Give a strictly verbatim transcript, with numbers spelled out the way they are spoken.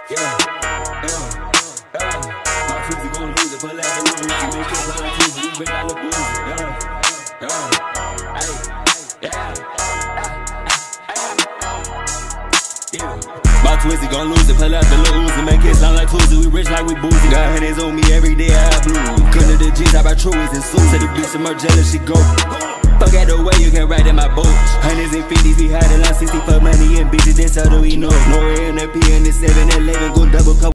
Yeah, yeah, yeah. My Twizzy gon' lose it, pull out the little Uzi, make it like Twizzy, we bring out the boozy. Yeah, yeah, hey, yeah, yeah. My Twizzy gon' lose it, pull out the little Uzi, make it sound like Twizzy, we rich like we boozy. Got hundreds on me every day, I blue. Couldn't the G's, I buy Truies and suits. Said the bitch some more jealous, she go. Fuck out the way, you can ride in my boat. Hundreds and fifties, we hiding like sixty for money and bitches, that's how do we know. No A in the P and the seven eleven, go double cup.